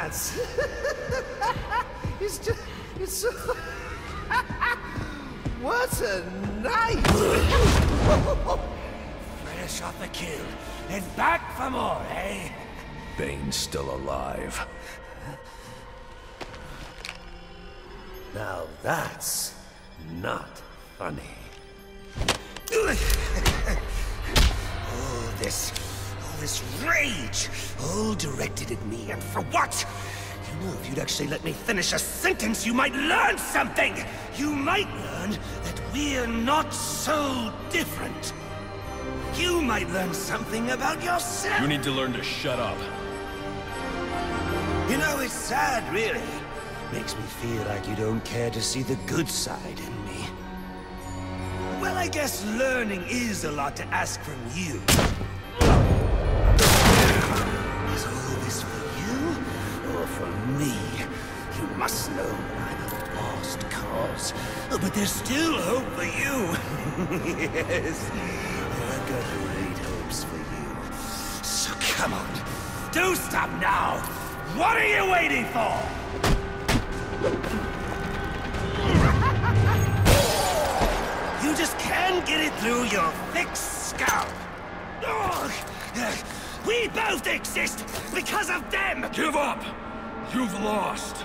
dance. It's so... What a night! Fresh off the kill, and back for more, eh? Bane's still alive. Now that's not funny. All this rage, all directed at me, and for what? You know, if you'd actually let me finish a sentence, you might learn something! You might learn that we're not so different. You might learn something about yourself! You need to learn to shut up. You know, it's sad, really. Makes me feel like you don't care to see the good side in me. Well, I guess learning is a lot to ask from you. Is all this for you, or for me? You must know I'm a lost cause. Oh, but there's still hope for you. Yes, I've got great hopes for you. So come on, do stop now! What are you waiting for? You just can't get it through your thick skull. Ugh. We both exist because of them! Give up! You've lost!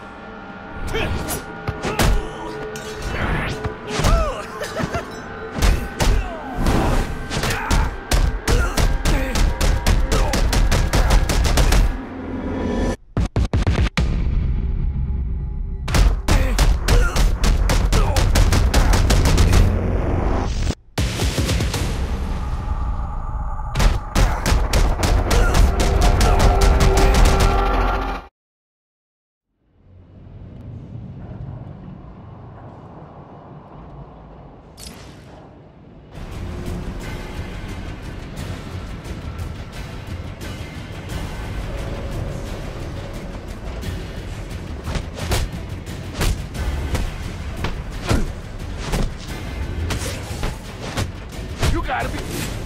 Gotta be...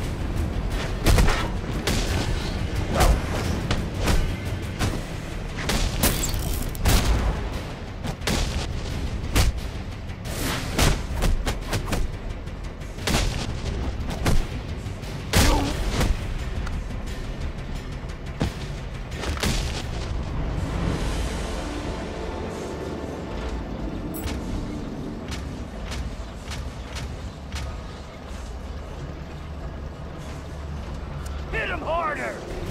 Hit him harder!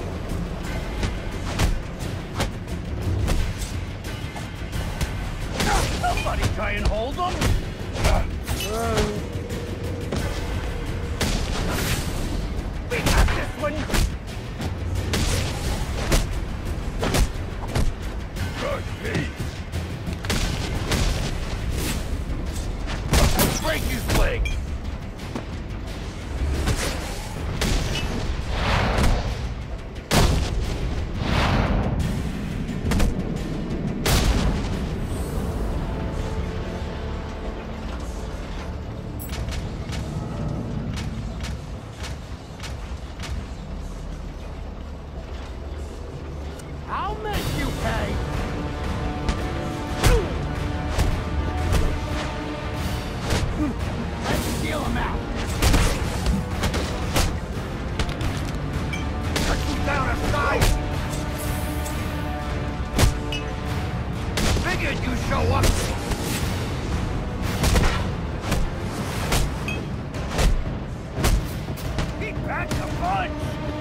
Somebody try and hold him! We got this one! Good beat! Break his leg! I'll make you pay! Let's steal him out! Cut you down a sight! Figured you'd show up! He packed a punch!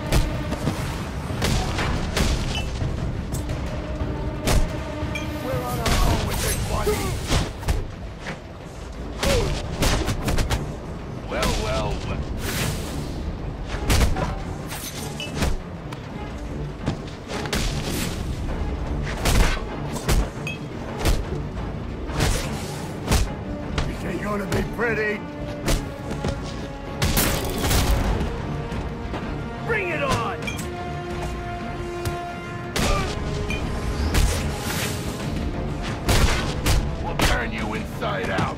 Well. This ain't gonna be pretty. Bring it on! We'll turn you inside out.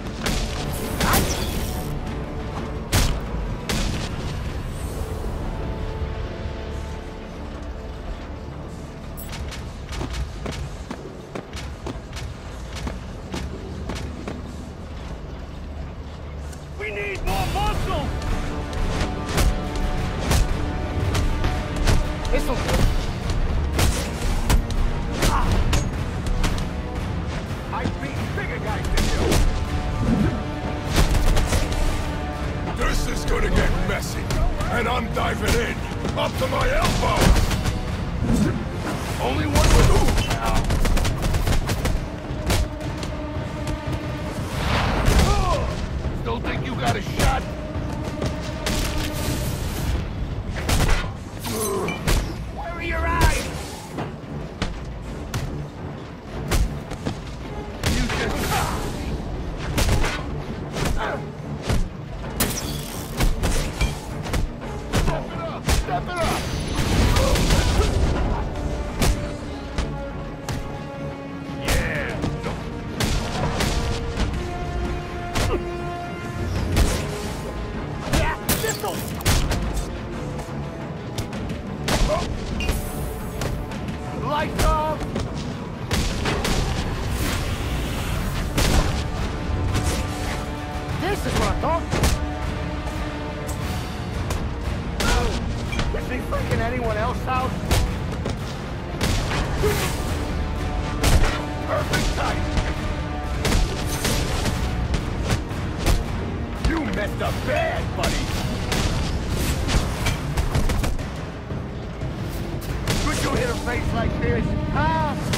messy, and I'm diving in, up to my elbow! Only one with... Still think you got a shot? Where are your eyes? You just... Step it up! Yeah! Yeah! Pistol! Lights off! This is what I'm talking about! Is he freaking anyone else out? Perfect time! You messed up bad, buddy! Could you hit a face like this? Huh?